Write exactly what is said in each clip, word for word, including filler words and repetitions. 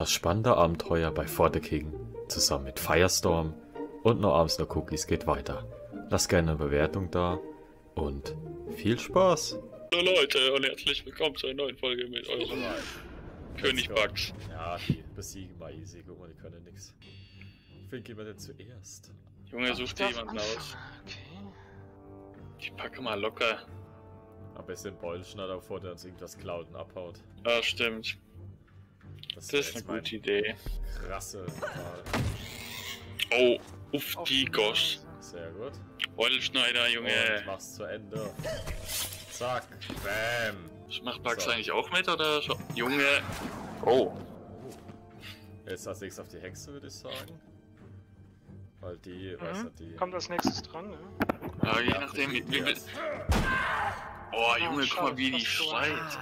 Das spannende Abenteuer bei For the King zusammen mit Firestorm und No Arms No Cookies geht weiter. Lasst gerne eine Bewertung da und viel Spaß! Hallo Leute und herzlich willkommen zu einer neuen Folge mit eurem König Bugs. Ja, die besiegen mal easy. Guck mal, die können nix. Wen gehen wir denn zuerst? Junge, such dir jemanden aus. Okay. Ich packe mal locker. Am besten den Beutelschneider vor, der uns irgendwas klaut und abhaut. Ah, stimmt. Das, Das ist eine gute Idee. Krasse Wahl. Oh, uff die Gosch. Sehr gut. Beutelschneider, Junge. Und mach's zu Ende. Zack. Bam. Macht Bugs So. eigentlich auch mit, oder? schon? Junge. Oh. Jetzt als nächstes auf die Hexe, würde ich sagen. Weil die, Mhm. weiß nicht, die... Kommt als nächstes dran, ne? Ja, je nachdem, wie wie viel. Oh, Junge, guck mal, wie die schreit.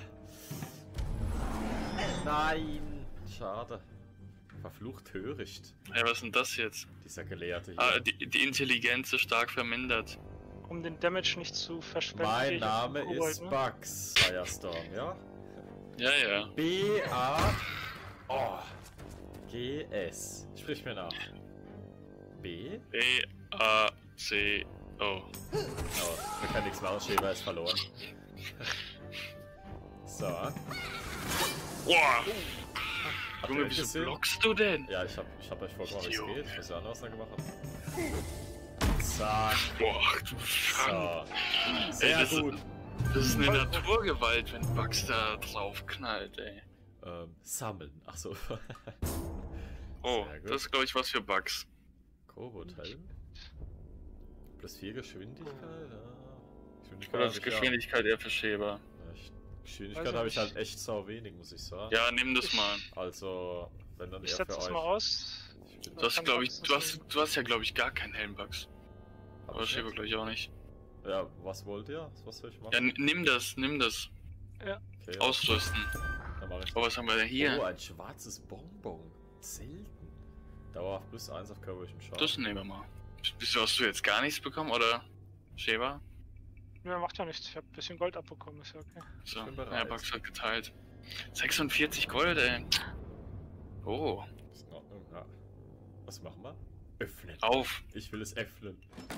Nein! Schade. Verflucht töricht. Hey, was ist denn das jetzt? Dieser Gelehrte hier. Ah, die, die Intelligenz ist stark vermindert. Um den Damage nicht zu verschwenden. Mein gehe ich auf Name den Kobold, ist ne? Bugs. Firestorm, ja? Ja, ja. B A Oh. G S. Sprich mir nach. B? B A C O. Oh, wir können nichts mehr ausschreiben, er ist verloren. So. Boah! Habt ihr Junge, euch wieso gesehen? blockst du denn? Ja, ich hab, ich hab euch vorgemacht, wie es Idiot. geht. Ich weiß ja was er gemacht hat. Zack. Boah, du Frank. So. Sehr das ist- gut. Das ist eine Naturgewalt, wenn Bugs da drauf knallt, ey. Ähm, sammeln. Achso. Oh, Sehr gut. das ist glaube ich was für Bugs. Kobold-Helm. Plus vier Geschwindigkeit. Ja. Geschwindigkeit Oder hab ist ich ja- Geschwindigkeit eher für Schäber. Ja, ich- Geschwindigkeit Weiß ich habe ich nicht. halt echt sau wenig, muss ich sagen. Ja, nimm das mal. Also, wenn dann Ich eher setze für das euch. mal aus. Ich bin- Du hast Kann glaube ich, Bugs du das hast, du hast ja glaube ich gar keinen Helm, Bugs. Hab Aber ich Schäber nicht. glaube ich auch nicht. Ja, was wollt ihr? Was soll ich machen? Ja, n- nimm das, nimm das. Okay, ja, Ausrüsten. dann mach ich Oh, was haben wir denn Oh, hier? ein schwarzes Bonbon. Selten. Dauerhaft plus eins auf körperlichem Schaden. Das nehmen wir mal. Bist du, hast du jetzt gar nichts bekommen, oder? Schäber? Ja, macht ja nichts. Ich habe ein bisschen Gold abbekommen, ist ja okay. So, bin bereit. ja, Bugs hat geteilt. sechsundvierzig Gold, ey. Oh, Ist in Ordnung, ja. Was machen wir? Öffnen. auf. Ich will es öffnen.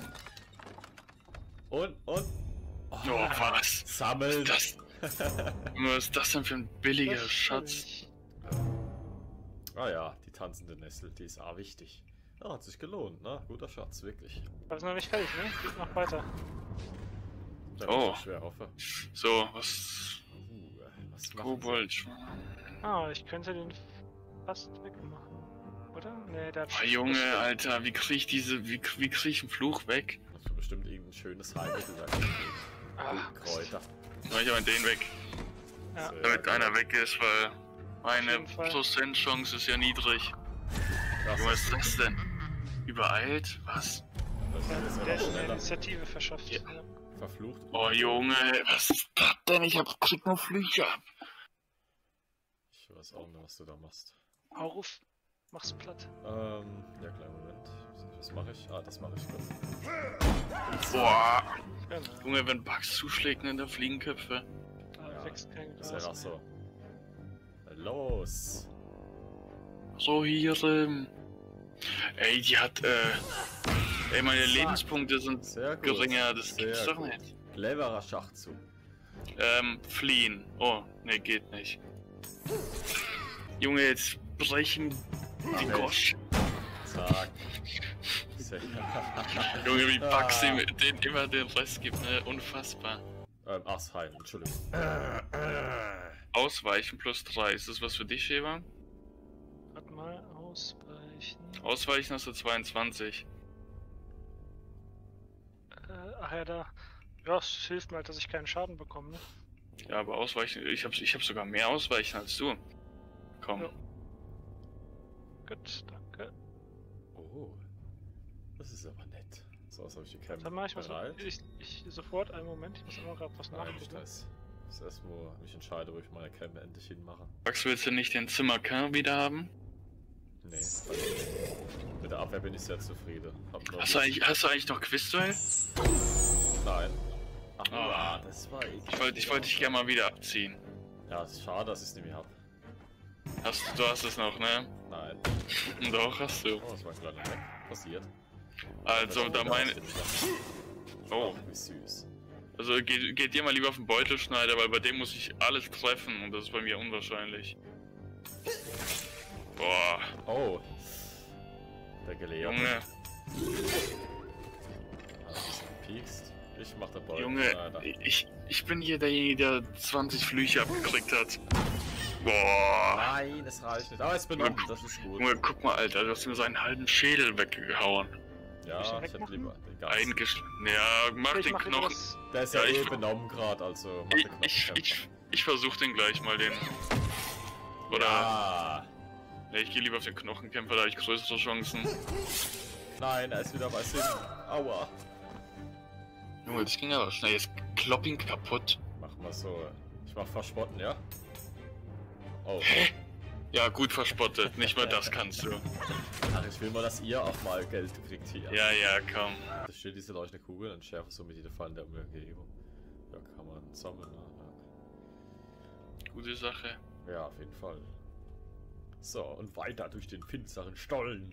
Und, und. Oh, Oh, was? Sammeln. Das, was ist das denn für ein billiger Das Schatz? ich. Ah ja, die tanzende Nessel, die ist auch wichtig. Ja, hat sich gelohnt, ne? Guter Schatz, wirklich. Aber ist noch nicht fertig, ne? Geht noch weiter. Da Oh. ich schwer hoffe. So, was? Uh, was machen Kobold. Ah, ich könnte den fast wegmachen. Oder? Ne, der hat Oh, Junge, Alter, wie krieg ich diese, wie, wie krieg ich einen Fluch weg? Sie? Das wird bestimmt irgendein schönes Heilmittel da kriegen. Ah, Kräuter. Mach ich aber den weg, Ja. Sehr damit gut. einer weg ist, weil meine jeden Fall. Prozentchance ist ja niedrig. Krass, Was ist das denn? Übereilt? Was? das Der, ist ja der noch ist eine schneller. Initiative verschafft. Ja. Ja. Verflucht. Oh Junge, was ist das denn? Ich hab, krieg nur Flüche ab. Ich weiß auch nicht, was du da machst. Hau ruf. Mach's platt. Ähm, ja, kleinen Moment. Was mache ich? Ah, das mache ich kurz. Boah. Genau. Junge, wenn Bugs zuschlägt, ne, da fliegen Köpfe. Da Ja, wächst kein Das ist ja Gras auch so. Los! So hier, ähm. Ey, die hat, äh. Ey, meine Lebenspunkte sind Sehr gut. geringer, das Sehr gibt's doch gut. nicht. Cleverer Schachzug. Ähm, fliehen. Oh, ne, geht nicht. Junge, jetzt brechen die Ach, Gosch. Zack. Sehr Junge, wie Bugs Ah. dem, den immer den Rest gibt, ne? Unfassbar. ähm, ach, heil, Entschuldigung. Ausweichen plus drei. Ist das was für dich, Schäber? Warte mal, ausweichen. Ausweichen hast du zweiundzwanzig. Äh, ach ja, da. Ja, es hilft mir halt, dass ich keinen Schaden bekomme, ne? Ja, aber Ausweichen, ich hab, ich hab sogar mehr Ausweichen als du. Komm. Ja. Gut, danke. Oh. Das ist aber nett. So, was habe ich die Cam Dann mach ich mal bereit? so. Ich, ich sofort einen Moment, ich muss immer gerade was Nein, nicht nachgucken. das. Das ist erst, wo ich entscheide, wo ich meine Cam endlich hinmache. Bugs, willst du nicht den Zimmerkern wieder haben? Nee. Mit der Abwehr bin ich sehr zufrieden. Hab nur Hast du eigentlich, hast du eigentlich noch Quizduell? Nein. Ach, Ah. das war eklig. Ich wollte ich wollte dich gerne mal wieder abziehen. Ja, es ist schade, dass ich es nicht mehr hab. Hast, du hast es noch, ne? Nein. Doch, hast du. Oh, das war ein kleiner Weg. Passiert. Also, da meine... Oh. Ach, wie süß. Also, geht, geht dir mal lieber auf den Beutelschneider, weil bei dem muss ich alles treffen und das ist bei mir unwahrscheinlich. Boah. Oh. Der Gelehrte. Junge. Ah, ein bisschen gepiekst. Ich mach den Ball. Junge, Ah, da. ich, ich bin hier derjenige, der zwanzig Flüche abgekriegt hat. Boah. Nein, das reicht nicht. Aber es benommen, das ist gut. Junge, guck mal, Alter, du hast mir seinen halben Schädel weggehauen. Ja, Soll ich ich hätte wegmachen? lieber den ganzen. Eingesch... Ja, mach Ich den mach Knochen. irgendwas- Der ist Ja, ja, eh ich- benommen gerade, also mach Ich, den ich, Knochenkämpfer. ich, ich versuch den gleich mal, den. Oder. Ja. Ne, ich gehe lieber auf den Knochenkämpfer, da hab ich größere Chancen. Nein, er ist wieder bei Sinn. Aua. Junge, das ging aber schnell. Jetzt klopp ihn kaputt. Mach mal so. Ich mach verspotten, ja? Oh. Ja, gut verspottet. Nicht mal das kannst du. Ach, ich will mal, dass ihr auch mal Geld kriegt hier. Ja, ja, komm. Da steht diese leuchtende Kugel und schärfe somit jede Fallen der Umgebung. Ja, kann man sammeln, ne? Gute Sache. Ja, auf jeden Fall. So, und weiter durch den finsteren Stollen.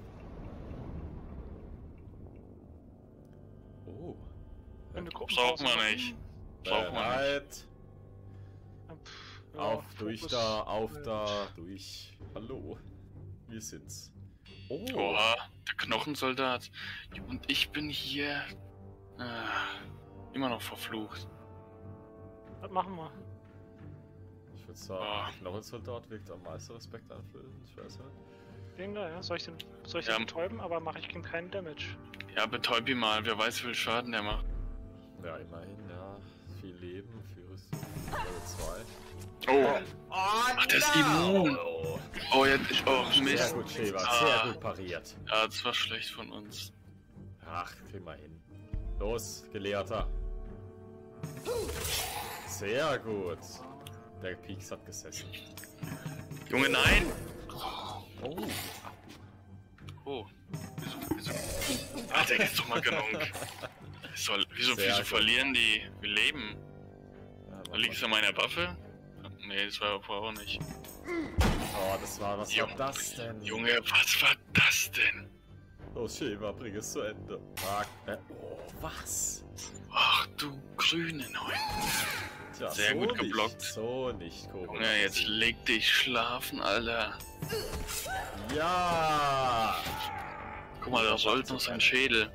Oh. Wenn du gucken Braucht brauchst, man dann- nicht. Braucht man nicht. Bereit. Pff, ja, Auf, durch Fokus. da, auf Ja. da, durch. Hallo. Wir sind's. Oh. Oha, der Knochensoldat. Und ich bin hier. Äh, immer noch verflucht. Was machen wir? Ich würde sagen, Ah. Knochensoldat wirkt am meisten Respekt einflößen. Ich weiß nicht. Den da, ja? Soll ich den, soll ich Ja. den betäuben, aber mache ich ihm keinen Damage? Ja, betäub ihn mal. Wer weiß, wie viel Schaden der macht. Ja, immerhin, ja. Viel Leben, viel Rüstung. Level zwei. Oh. Ach, der ist immun. Oh. Oh, jetzt. Oh, Sehr Mist. gut, Sheva. Ah. Sehr gut pariert. Ja, das war schlecht von uns. Ach, krieg mal hin. Los, Gelehrter. Sehr gut. Der Peaks hat gesessen. Junge, nein! Oh. Oh. Wieso, wieso? Ah, der ist doch mal genug. Soll, wieso, Sehr wieso gut. verlieren die? Wir leben. Ja, Da liegt es an meiner Waffe? Nee, das war aber vorher auch nicht. Oh, das war, was Junge, war das denn? Junge, was war das denn? Los, Sheva, bring es zu Ende. Fuck. Äh, oh, was? Ach du grüne Neun. Tja, Sehr so gut nicht, geblockt. So nicht, Kobra. Junge, jetzt leg dich schlafen, Alter. Ja! Guck mal, da sollte noch sein Schädel.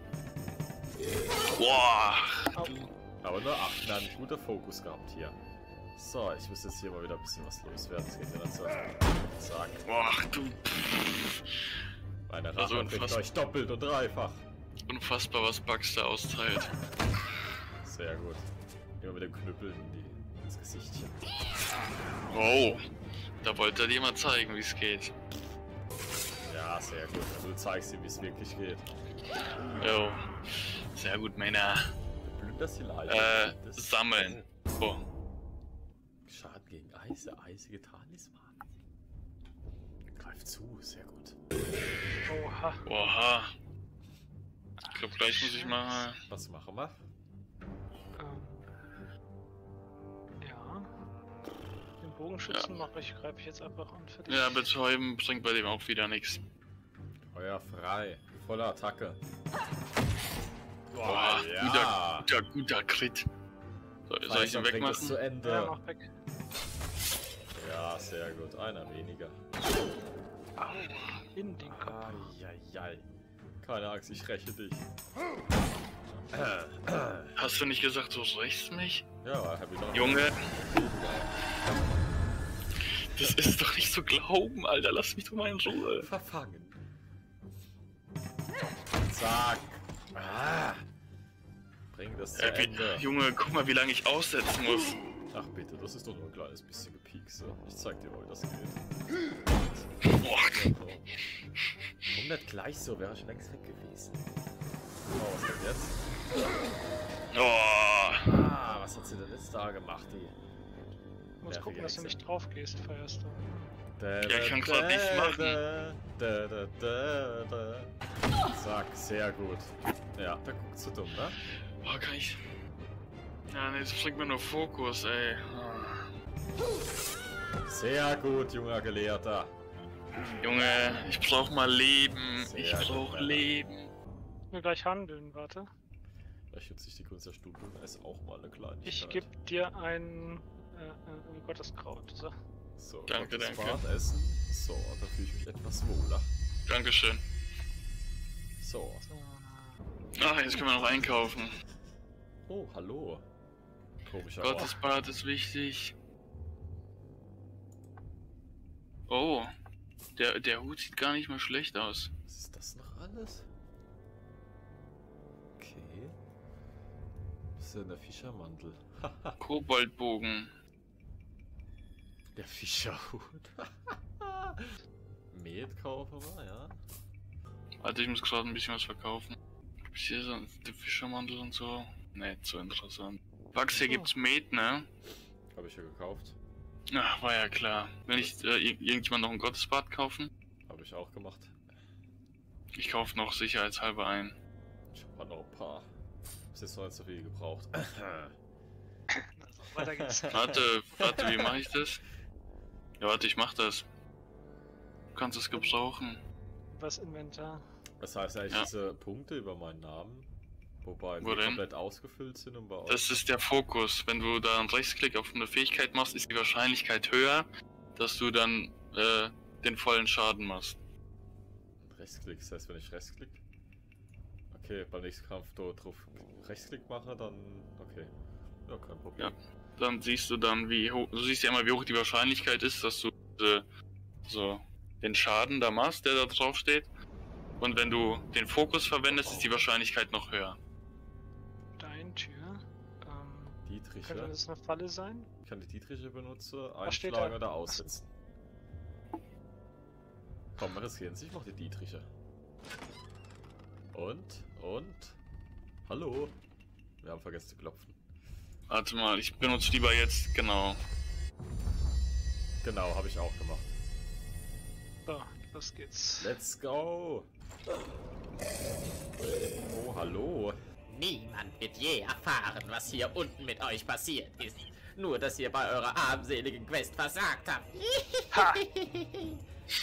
Boah. Aber nur acht, na, ein guter Fokus gehabt hier. So, ich muss jetzt hier mal wieder ein bisschen was loswerden. Das geht mir dann so. Zack. Boah, du. Meine Also Rache kriegt unfassbar. euch doppelt und dreifach. Unfassbar, was Bugs da austeilt. Sehr gut. Immer mit dem Knüppel in die, ins Gesichtchen. Oh. Da wollte er dir mal zeigen, wie es geht. Ja, sehr gut. Du zeigst ihm, wie es wirklich geht. Jo. Sehr gut, Männer. Du plünderst die Leiche. Äh, Das- sammeln. Oh. Schaden gegen Eise, eisige Talisman. Greift zu, sehr gut. Oha. Oha. Ich glaube, gleich muss ich mal. Was machen wir? Ähm, ja. Den Bogenschützen mache ich, greife ich jetzt einfach an für dich. Ja, betäuben bringt bei dem auch wieder nichts. Feuer frei. Volle Attacke. Boah, ja. guter, guter, guter Crit. Soll, soll ich Feister ihn bringt es zu wegmachen? Ende. Ja, mach weg. Ja, sehr gut. Einer weniger. In den Kopf. Eieiei. Keine Angst, ich räche dich. Hast du nicht gesagt, du rächst mich? Ja, hab ich doch. Junge. Das ist doch nicht zu glauben, Alter. Lass mich doch mal in Ruhe. Verfangen. Zack. Ah. Bring das zu Äh, wie, Ende. Junge, guck mal, wie lange ich aussetzen muss. Ach bitte, das ist doch nur ein kleines bisschen gepiekst. Ich zeig dir mal, wie das geht. Boah. Warum nicht gleich so? Wäre schon längst weg gewesen. Oh, was kommt jetzt? Oh. Ah, was hat sie denn jetzt da gemacht, die? Du musst nervige gucken, dass du Hexe. nicht drauf gehst, Firestorm. Da, Ja, ich kann grad nichts machen. Da, da, da, da. Zack, sehr gut. Ja, da guckt so dumm, ne? Boah, kann ich. Ja, nee, das bringt mir nur Fokus, ey. Sehr gut, junger Gelehrter. Junge, ich brauch mal Leben. Sehr ich brauch gut, Leben. Wir gleich handeln, warte. Vielleicht nutze ich die Gunst der Stunde und esse auch mal eine Kleinigkeit. Ich gebe dir ein äh, äh, Gotteskraut. So. So, Danke, Gottes danke. Bad essen. So, da fühle ich mich etwas wohler. Dankeschön. So. So. Ah, jetzt können wir noch einkaufen. Oh, hallo. Komischer Gottes Ort. Bad ist wichtig. Oh, der, der Hut sieht gar nicht mal schlecht aus. Was ist das noch alles? Okay. Das ist ja der Fischermantel. Koboldbogen. Der Fischerhut. Met kaufen wir, ja. Warte, ich muss gerade ein bisschen was verkaufen. Gibt's hier so den Fischermantel und so? Nicht so interessant. Wachs, hier gibt's Met, ne? Habe ich ja gekauft. Ach, war ja klar. Wenn ich äh, ir- irgendjemand noch ein Gottesbad kaufen? Habe ich auch gemacht. Ich kaufe noch sicherheitshalber ein. Ich habe noch ein paar. Ist jetzt noch nicht so viel gebraucht. Also, weiter geht's. Warte, warte, wie mache ich das? Ja, warte, ich mach das. Du kannst es gebrauchen. Was Inventar? Das heißt eigentlich Ja. diese Punkte über meinen Namen, wobei Wo die denn? komplett ausgefüllt sind und bei euch. Das ist der Fokus. Wenn du da einen Rechtsklick auf eine Fähigkeit machst, ist die Wahrscheinlichkeit höher, dass du dann äh, den vollen Schaden machst. Rechtsklick, das heißt, wenn ich Rechtsklick. Okay, beim nächsten Kampf da drauf Rechtsklick mache, dann. Okay. Ja, kein Problem. Ja. Dann siehst du dann, wie hoch. Du siehst ja immer, wie hoch die Wahrscheinlichkeit ist, dass du äh, so den Schaden da machst, der da drauf steht. Und wenn du den Fokus verwendest, ist die Wahrscheinlichkeit noch höher. Dein Tür. Ähm, Dietriche. könnte das eine Falle sein? Ich kann die Dietriche benutzen, Was steht einschlagen da? oder aussetzen. Komm, wir riskieren sich noch die Dietriche. Und, und. Hallo. Wir haben vergessen zu klopfen. Warte mal, ich benutze lieber jetzt, genau. Genau, habe ich auch gemacht. So, los geht's. Let's go! Oh, hallo. Niemand wird je erfahren, was hier unten mit euch passiert ist. Nur, dass ihr bei eurer armseligen Quest versagt habt. Ha! Okay,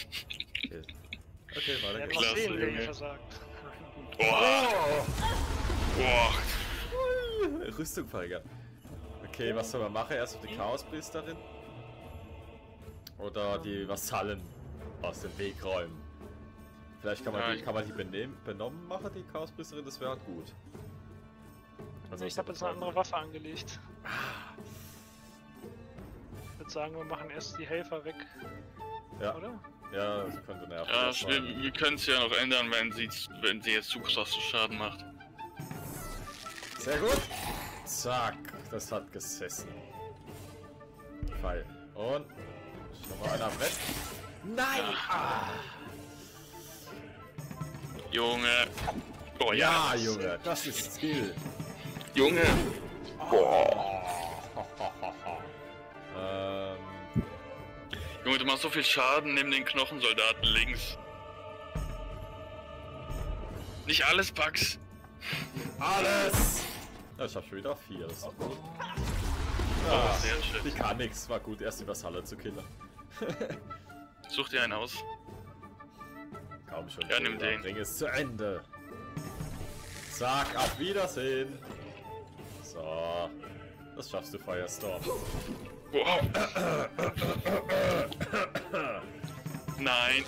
okay weiter Ja, geht's. mal Klasse, sehen, wer hier Junge. versagt. Boah! Boah! Rüstung verringern. Okay, was soll man machen? Erst auf die Chaospriesterin? Oder die Vasallen aus dem Weg räumen? Vielleicht kann man Ja, die, ich- kann man die benehmen, benommen machen, die Chaospriesterin, das wäre halt gut. Also Ich habe jetzt eine andere Waffe angelegt. Ah. Ich würde sagen, wir machen erst die Helfer weg, Ja, oder? ja, das könnte nerven. Ja, das wir, sein. wir können es ja noch ändern, wenn sie, wenn sie jetzt zu krassen Schaden macht. Sehr gut. Zack, das hat gesessen. Pfeil. Und nochmal einer am Brett. Nein! Ah, Junge! Oh Ja, ja! Junge, das ist Skill. Junge! Ähm, Junge, du machst so viel Schaden neben den Knochensoldaten links. Nicht alles, Bugs! alles! Ja, ich hab schon wieder vier, das ist doch gut. Oh, Ah, sehr schön. die kann nix, war gut, erst die Vasalle zu killen. Such dir einen aus. Kaum schon. Ja, nimm den. Ring ist zu Ende. Zack, auf Wiedersehen. So, das schaffst du, Firestorm. Wow. Nein!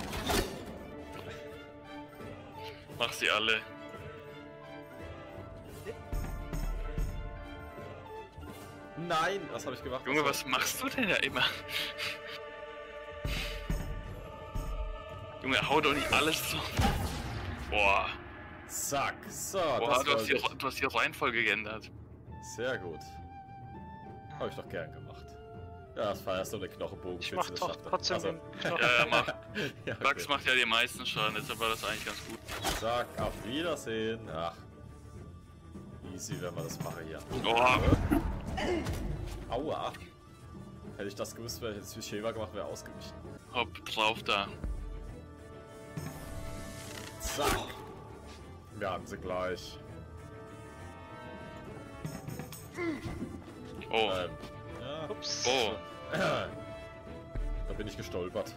Mach sie alle. Nein, was habe ich gemacht? Junge, was machst du denn da immer? Junge, hau doch nicht alles so. Boah. Zack, so, Boah, das du hast, wollte die, ich. du hast die Reihenfolge geändert. Sehr gut. Habe ich doch gern gemacht. Ja, das war erst so eine Knochenbogen. Ich mach doch trotzdem den Knochen. Ja, ja, mach. ja, Bugs okay. macht ja die meisten Schaden, deshalb war das eigentlich ganz gut. Zack, auf Wiedersehen. Ach. Easy, wenn wir das machen hier. Oh, Aua. Hätte ich das gewusst, wäre ich jetzt wie Sheva gemacht, wäre ausgewichen. hopp drauf da. Zack. Wir haben sie gleich. Oh, Ähm, ja. Ups. oh. bin ich gestolpert.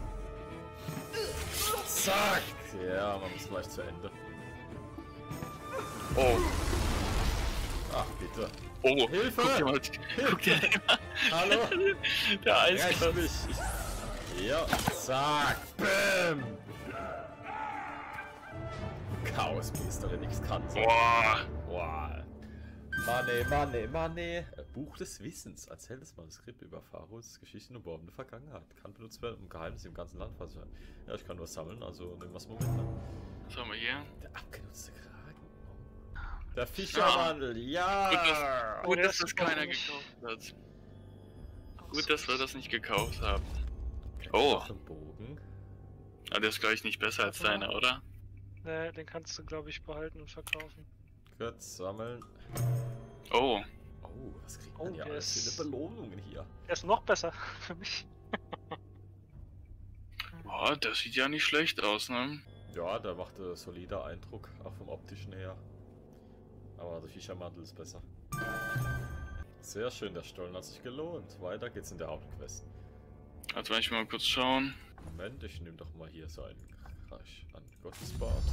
Zack! Ja, man muss gleich zu Ende. Oh. Ach, bitte. Oh, Hilfe! Guck dir mal, guck dir mal. Hallo? Der Ja, Eiskratzer. mich. Ich, ja, zack! Bäm! Chaospriester, der nichts kann. So. Boah. Boah. Money, money, money. Buch des Wissens. Erzähltes Manuskript über Pharaos Geschichten und Borben der Vergangenheit. Kann benutzt werden, um Geheimnisse im ganzen Land zu Ja, ich kann nur sammeln, also nehmen wir es mal mit. Ne? Was haben wir hier? Der abgenutzte Kragen. Der Fischerwandel, ja! Gut, dass, gut, der dass ist das super keiner nicht. gekauft hat. Gut, dass wir das nicht gekauft haben. Okay, Oh. noch ein Bogen. Aber der ist gleich nicht besser als Warte mal. deiner, oder? Ne, den kannst du, glaube ich, behalten und verkaufen. Gut, sammeln. Oh. Oh, was kriegt Oh, man ja der alles ist- für eine Belohnungen hier? Der ist noch besser für mich. Boah, das sieht ja nicht schlecht aus, ne? Ja, der macht einen solider Eindruck, auch vom optischen her. Aber der Fischermantel ist besser. Sehr schön, der Stollen hat sich gelohnt. Weiter geht's in der Hauptquest. Also, wenn ich mal kurz schauen. Moment, ich nehme doch mal hier so einen Reich an Gottesbad.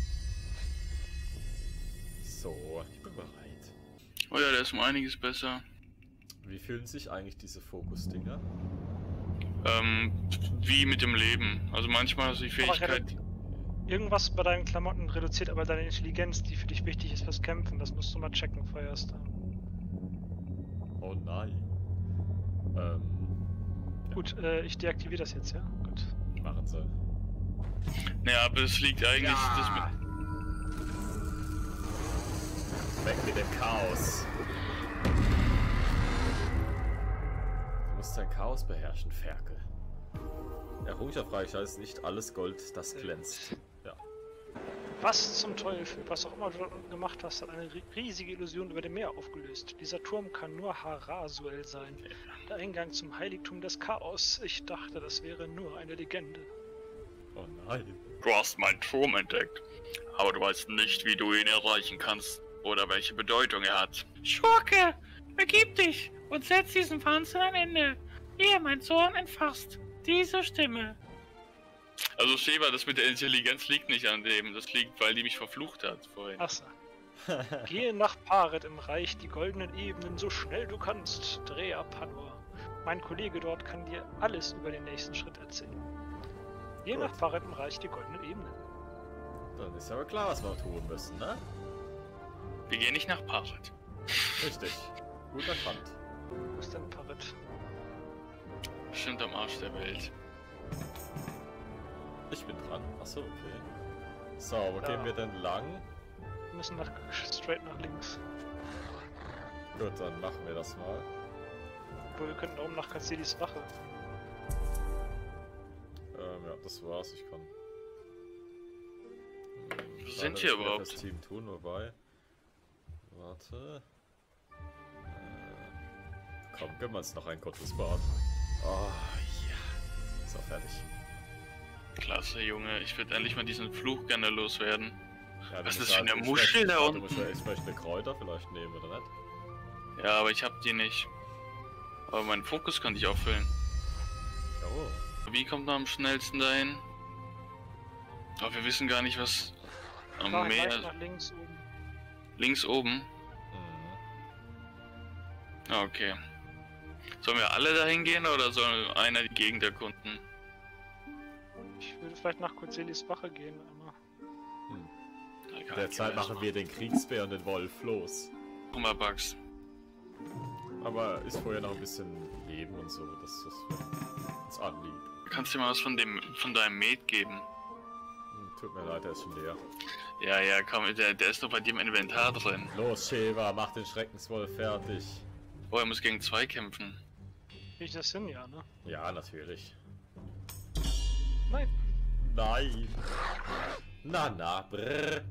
So, ich bin bereit. Oh ja, der ist um einiges besser. Wie fühlen sich eigentlich diese Fokus-Dinger? Ähm, wie mit dem Leben. Also manchmal ist die Fähigkeit. redu- Irgendwas bei deinen Klamotten reduziert aber deine Intelligenz, die für dich wichtig ist fürs Kämpfen. Das musst du mal checken, Feuerster. Oh nein. Ähm, Gut, äh, ich deaktiviere das jetzt, ja? Gut. machen sie. Naja, aber es liegt eigentlich. Das mit, Weg mit dem Chaos. Du musst dein Chaos beherrschen, Ferkel. Errungenschaft heißt nicht alles Gold, das glänzt. Ja. Was zum Teufel? Was auch immer du dort gemacht hast, hat eine ri- riesige Illusion über dem Meer aufgelöst. Dieser Turm kann nur Harasuel sein. Der Eingang zum Heiligtum des Chaos. Ich dachte, das wäre nur eine Legende. Oh nein. du hast meinen Turm entdeckt. Aber du weißt nicht, wie du ihn erreichen kannst. Oder welche Bedeutung er hat. Schurke, ergib dich und setz diesem Wahnsinn ein Ende, ehe mein Zorn entfasst. Diese Stimme. Also Sheva, das mit der Intelligenz liegt nicht an dem. Das liegt, weil die mich verflucht hat vorhin. Achso. Gehe nach Paret im Reich die goldenen Ebenen so schnell du kannst. Drea Panor. Mein Kollege dort kann dir alles über den nächsten Schritt erzählen. Gehe Gut. nach Paret im Reich die goldenen Ebenen. Dann ist aber klar, was wir tun müssen, ne? Wir gehen nicht nach Paret. Richtig. Gut erkannt. Wo ist denn Paret? Bestimmt am Arsch der Welt. Ich bin dran. Achso, okay. So, wo Ja. gehen wir denn lang? Wir müssen nach, straight nach links. Gut, dann machen wir das mal. Obwohl, wir könnten oben nach Kazelis Wache. Ähm, ja, das war's. Ich kann. Hm, Wo sind leider wir nicht mehr überhaupt? fürs Team tun, wobei. Warte. Äh, komm, gönnen wir uns noch ein kurzes Bad. Oh, ja. So, fertig. Klasse, Junge. Ich würde endlich mal diesen Fluch gerne loswerden. Ja, du Was musst ist das für halt eine Muschel da entsprechend- unten? Du musst ja entsprechende Kräuter vielleicht nehmen, oder nicht? Ja, aber ich hab die nicht. Aber meinen Fokus kann ich auffüllen. Oh. Wie kommt man am schnellsten dahin? Aber wir wissen gar nicht, was am Nach, gleich Meer. nach links oben. Links oben. Mhm. Ah, okay. Sollen wir alle dahin gehen oder soll einer die Gegend erkunden? Ich würde vielleicht nach Kazelis Wache gehen, aber. Egal, Derzeit machen wir den Kriegsbär und den Wolf los. Hummerbugs. Aber ist vorher noch ein bisschen Leben und so, das ist uns anliegt. Kannst du mir was von dem von deinem Met geben? Hm, tut mir leid, der ist schon leer. Ja, ja, komm, der, der ist doch bei dir im Inventar drin. Los, Sheva, mach den Schreckenswolf fertig. Oh, er muss gegen zwei kämpfen. Krieg ich das hin, ja, ne? Ja, natürlich. Nein. Nein. Na, na, brrr.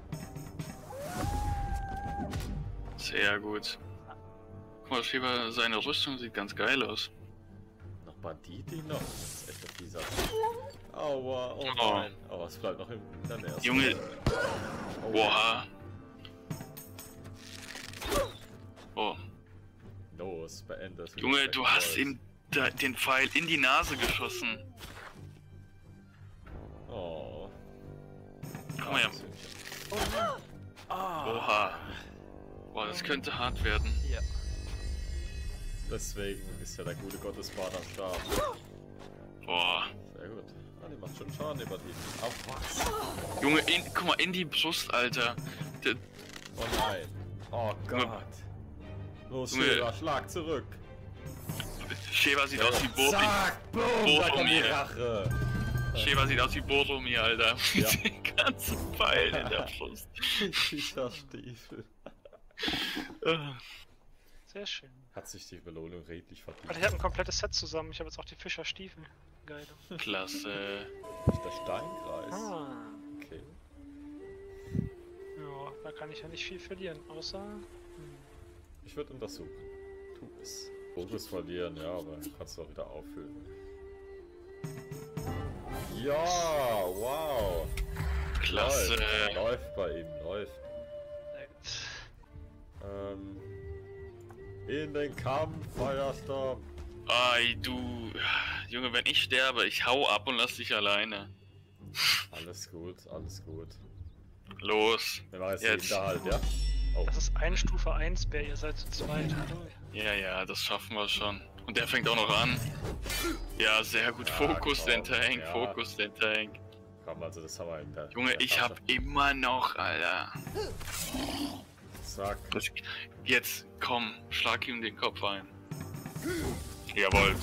Sehr gut. Guck mal, Sheva, seine Rüstung sieht ganz geil aus. Noch Banditi noch. Das ist echt ein fieser. Aua, oh Oh. nein. Oh, es bleibt noch im in der Nähe. Junge, Oh. boah. Oh, Los, beende es. mit Junge, dem du hast Schreckenswolf. ihm da, den Pfeil in die Nase geschossen. Oh. Komm her. Oha. Boah, das könnte hart werden. Ja. Deswegen ist ja der gute Gottesbahn am Start. Boah. Sehr gut. Ah, die macht schon Schaden über die. Auf was? Junge, in, guck mal, in die Brust, Alter. Der, Oh nein. Oh Gott. Los, Junge. Sheva, schlag zurück. Sheva sieht aus wie Boromir. Zack, boom, da kommt die Boromir. Rache. Sheva sieht aus wie Boromir, Alter. Ja. Mit den ganzen Pfeilen in der Brust. Fischerstiefel. Sehr schön. Hat sich die Belohnung redlich verdient. Alter, ich habe ein komplettes Set zusammen. Ich habe jetzt auch die Fischerstiefel. Geil. Klasse. Der Steinkreis. Ah. Okay. Ja, da kann ich ja nicht viel verlieren, außer... Hm. Ich würde untersuchen. Tu es. Fokus verlieren, ja, aber kannst du auch wieder auffüllen. Ja, wow. Klasse. Läuft, läuft bei ihm, läuft. Sehr gut. Ähm, in den Kampf, Feuersturm. Ei, du. Junge, wenn ich sterbe, ich hau ab und lass dich alleine. Alles gut, alles gut. Los. Wir machen jetzt, Jetzt. den Hinterhalt, ja? Oh. Das ist ein Stufe eins Bär, ihr seid zu zweit. Hallo. Ja, ja, das schaffen wir schon. Und der fängt auch noch an. Ja, sehr gut. Ja, Fokus komm, den Tank, ja. Fokus den Tank. Komm, also das haben wir in der Junge, in der ich Tasche. hab immer noch, Alter. Zack. Das, jetzt, komm, schlag ihm den Kopf ein. Jawohl.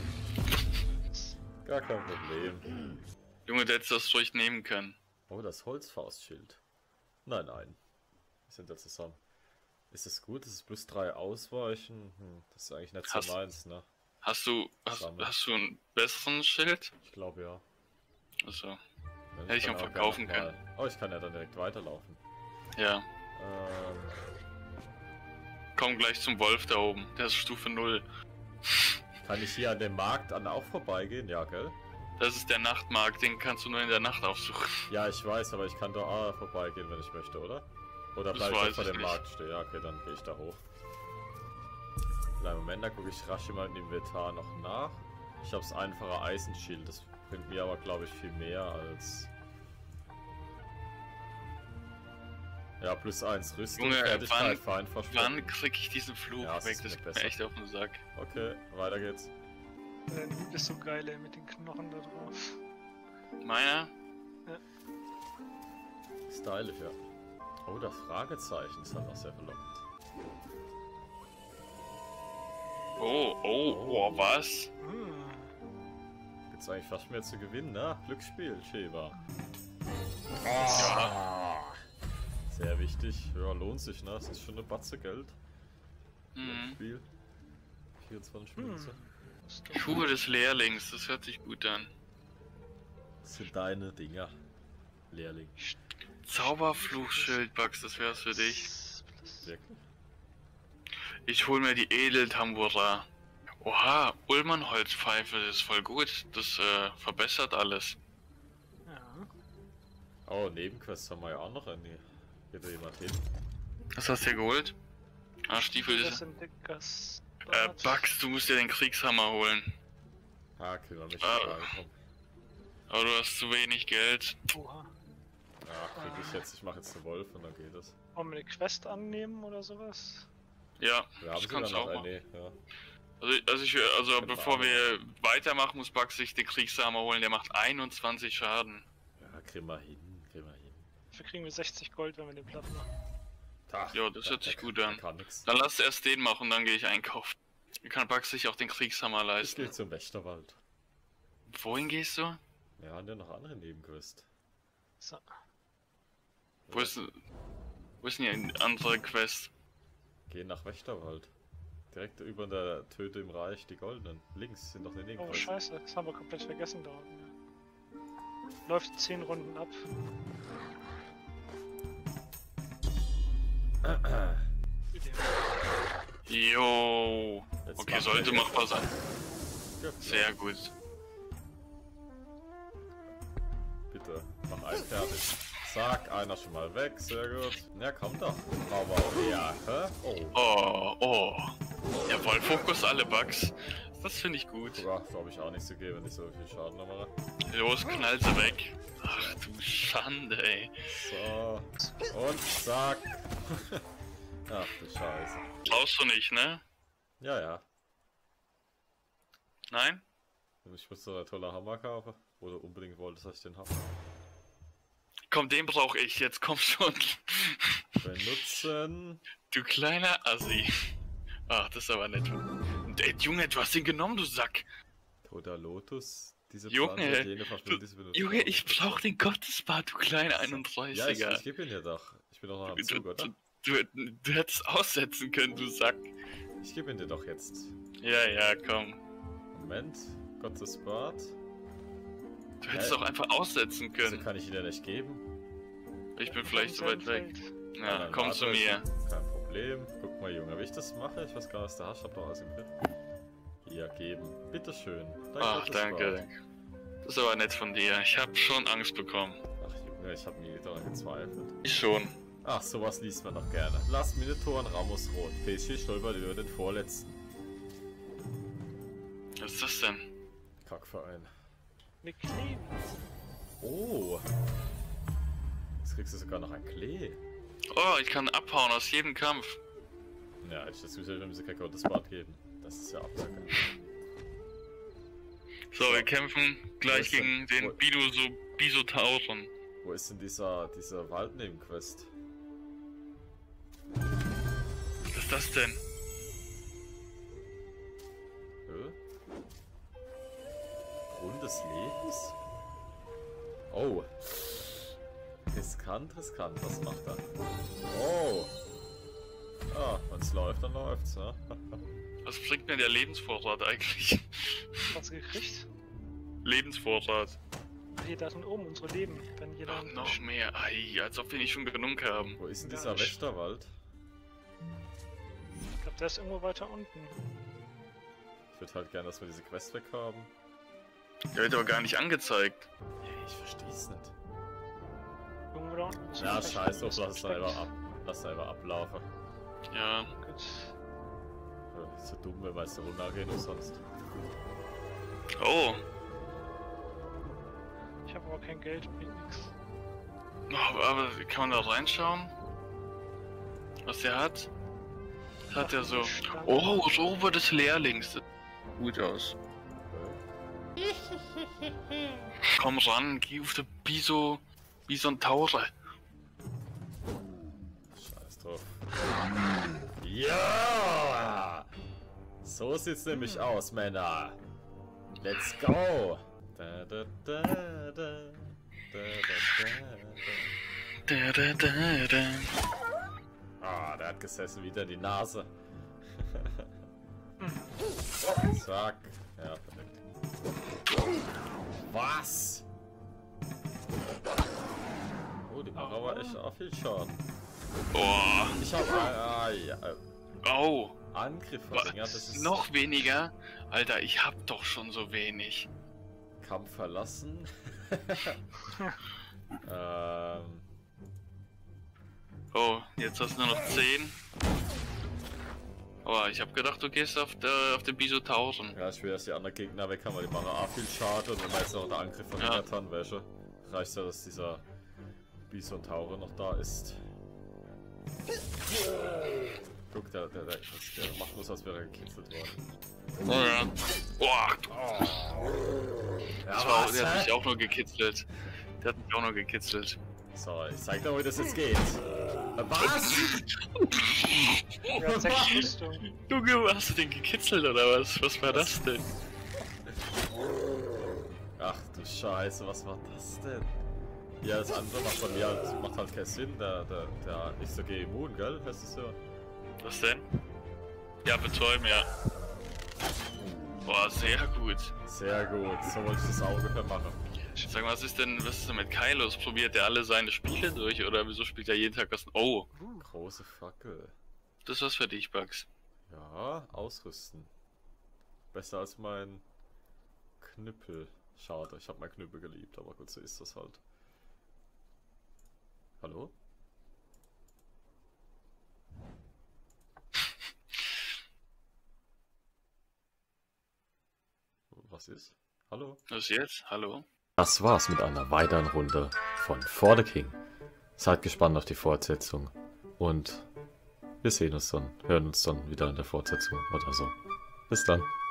Gar kein Problem. Junge, du hättest das ruhig nehmen können. Oh, das Holzfaustschild. Nein, nein. Wir sind ja zusammen. Ist es gut? Ist es plus drei ausweichen? Hm, das ist eigentlich nicht so Hast- meins, ne? Hast du, hast, Sammel. hast du einen besseren Schild? Ich glaube ja. Also, Ja, Hätte ich kann auch gerne verkaufen noch mal- Oh, ich kann ja dann direkt weiterlaufen. ja. Ähm, Komm gleich zum Wolf da oben. Der ist Stufe null. kann ich hier an dem Markt an auch vorbeigehen? Ja, gell? Das ist der Nachtmarkt, den kannst du nur in der Nacht aufsuchen. Ja, ich weiß, aber ich kann da auch vorbeigehen, wenn ich möchte, oder? Oder Das bleib ich weiß jetzt vor ich dem nicht. Markt stehen? Ja, okay, dann gehe ich da hoch. Kleinen Moment, da gucke ich rasch mal im Inventar noch nach. Ich habe das einfache Eisenschild, das bringt mir aber, glaube ich, viel mehr als... Ja, plus eins Rüstung, Junge, Fertigkeit, wann- Feind Wann versprochen. krieg ich diesen Fluch Ja, es weg? ist Das mir geht mir besser. echt auf den Sack. Okay, weiter geht's. Dein Loot ist so geil, ey, mit den Knochen da drauf. Meiner? Stylisch, ja. Oh, das Fragezeichen ist halt auch sehr verlockend. Oh, oh, oh, was? Hm. Gibt's eigentlich fast mehr zu gewinnen, ne? Glücksspiel, Sheva. Ja. Sehr wichtig. Ja, lohnt sich, ne? Das ist schon eine Batze Geld. Mhm. Spiel. vierundzwanzig Hm. Minuten. Ist doch- Schuhe des Lehrlings, das hört sich gut an. Das sind deine Dinger. Lehrling. Zauberfluchschild, Bugs, das wär's für dich. Wirklich? Ich hol mir die Edeltambura. Oha, Ullmannholzpfeife, das ist voll gut. Das äh, verbessert alles. Ja. Oh, Nebenquests haben wir ja auch noch. Nee. Geht da jemand hin? Was hast du dir geholt? Ah, Stiefel Das ist. sind Dickers. Äh, Bugs, du musst dir den Kriegshammer holen. Ah, können wir mich Ah. schon reinkommen. Aber du hast zu wenig Geld. Oha. Ja, krieg ich jetzt. Ich mache jetzt einen Wolf und dann geht es. Wollen wir eine Quest annehmen oder sowas? Ja, Wir haben das sie kannst dann du noch. auch Äh, machen. nee, ja. Also, also, ich, also Können wir bevor auch wir weitermachen, muss Bugs sich den Kriegshammer holen. Der macht einundzwanzig Schaden. Ja, kriegen wir hin. Kriegen wir hin. Dafür kriegen wir sechzig Gold, wenn wir den platt machen. Tag. Ja, das Da- hört sich da- gut da an. Kann nix. Dann lass erst den machen, dann gehe ich einkaufen. Dann kann Bugs sich auch den Kriegshammer Ich leisten. gehe zum Wächterwald. Wohin gehst du? Wir haben ja noch andere Nebenquests. So. Wo ist, wo ist denn die andere Quest? Gehen nach Wächterwald. Direkt über der Töte im Reich, die goldenen. Links sind noch eine Oh, Nebenquests. scheiße. Das haben wir komplett vergessen da unten. Ja. Läuft zehn Runden ab. Jo. Jetzt Okay, machen sollte wir- machbar sein. Ja, Sehr gut. bitte, mach einen fertig. Zack, einer schon mal weg, sehr gut. Ja, komm doch. Aber ja, hä? Oh. Oh, oh. Jawohl, Fokus alle Bugs. Das finde ich gut. Ja, glaube ich auch nicht so gehe, wenn ich so viel Schaden noch mache. Los, knall sie weg. Ach du Schande, ey. So. Und zack. Ach du Scheiße. Brauchst du nicht, ne? Ja, ja. Nein? Ich muss so einen tollen Hammer kaufen. Oder unbedingt wolltest, dass ich den habe. Komm, den brauche ich. Jetzt komm schon. Benutzen. Du kleiner Assi. Ach, das ist aber nett. Ey, Junge, du hast den genommen, du Sack. Toter Lotus. Diese Junge, Pflanze, jene du, verschwindet, diese benutzt. Junge, ich brauch den Gottesbart, du kleiner Ja, ich, einunddreißiger. ich gebe ihn dir doch. Ich bin doch noch am Du, Zug, oder? du, du, du hättest aussetzen können, du Sack. Ich gebe ihn dir doch jetzt. Ja, ja, komm. Moment. Gottesbart. Du hättest Hä? doch einfach aussetzen Wieso können. kann ich ihn dir nicht geben? Ich bin vielleicht so weit weg. Ja, Ja, dann komm warte. zu mir. Kein Problem. Guck mal, Junge, wie ich das mache. Ich weiß gar nicht, was du hast. Ich hab doch alles im Griff. Hier, geben. Bitteschön. Dein Ach, Gottesbart. danke. Das ist aber nett von dir. Ich hab schon Angst bekommen. Ach, Junge, ich hab nie daran gezweifelt. Ich schon. Ach, sowas liest man doch gerne. Lass Minotaur Ramos rot. P S G stolpert über den vorletzten. Was ist das denn? Kackverein. Mit Klee. Oh. Jetzt kriegst du sogar noch ein Klee. Oh, ich kann abhauen aus jedem Kampf. Ja, ich das Gefühl, wir müssen kein Gottesbad geben. Das ist ja abzocken. So, wir kämpfen Wo gleich ist denn- gegen wo- den Bido so Bisotauren. Wo ist denn dieser, dieser Waldnebenquest? Was ist das denn? Hä? Grund des Lebens? Oh. Riskant, riskant, was macht er? Oh. Ah, wenn's läuft, dann läuft's, ne? Was bringt mir der Lebensvorrat eigentlich? Was gekriegt? Lebensvorrat. Hier, da sind oben unsere Leben. Wenn jeder. Ach, noch mehr. Ei, als ob wir nicht schon genug haben. Wo ist denn Gar dieser nicht. Wächterwald? Ich glaube, der ist irgendwo weiter unten. Ich würde halt gerne, dass wir diese Quest weghaben. Der wird aber gar nicht angezeigt. Hey, ich versteh's nicht. Irgendwo da unten. Ja, Vielleicht scheiß drauf, ist lass es versteckt. einfach ab. Lass es einfach ablaufen. Ja. Gut. Ja, so dumm, wenn wir jetzt runtergehen oder sonst. Oh. Ich habe aber kein Geld, bringt nix. Oh, aber kann man da reinschauen? Was der hat? Was hat der so? Stand- Oh, Robe des Lehrlings. Das sieht gut aus. Komm ran, geh auf der Biso. Bison Taure. Scheiß drauf. Ja! So sieht's nämlich aus, Männer. Let's go! Da, da, da, da, da, da, da, Da, da, da, da. da. Ah, der hat gesessen wieder die Nase. Zack. Ja, perfekt. Was? Oh, die machen aber echt auch viel Schaden. Oh, Ich hab ah, ja, äh, oh. Angriff verringert, das ist Noch weniger? Alter, ich hab doch schon so wenig. Kampf verlassen. ähm, Oh, jetzt hast du nur noch zehn. Aber ich hab gedacht, du gehst auf, der, auf den Bisotauren. ja, ich will, dass die anderen Gegner weg haben, weil die machen auch viel Schaden und wenn wir jetzt noch den Angriff verringert haben, welche, reicht ja, dass dieser Bison Taure noch da ist. Guck, der, der, der, der macht bloß, als wäre er gekitzelt worden. Oh ja. Boah, Ja, das war, was, der hat hä? mich auch nur gekitzelt. Der hat mich auch nur gekitzelt. So, ich zeig dir, wie das jetzt geht. Äh, Was? Der hat sechs Rüstung. Junge, hast du den gekitzelt oder was? Was war das denn? Ach du Scheiße, was war das denn? Ja, das andere macht bei mir halt, macht halt keinen Sinn, der, der, der ist so gegen immun, gell? Heißt das so? Was denn? Ja, betäuben, ja. Boah, sehr gut. Sehr gut, so wollte ich das auch ungefähr machen. Sag mal, was ist denn, was ist denn mit Kylos? Probiert er alle seine Spiele durch oder wieso spielt er jeden Tag was? Oh, Große Fackel. das ist was für dich, Bugs. Ja, ausrüsten. Besser als mein Knüppel. Schade, ich habe mein Knüppel geliebt, aber gut, so ist das halt. Hallo? Was ist? Hallo? Was jetzt? Hallo? Das war's mit einer weiteren Runde von For the King. Seid gespannt auf die Fortsetzung. Und wir sehen uns dann, hören uns dann wieder in der Fortsetzung oder so. Bis dann.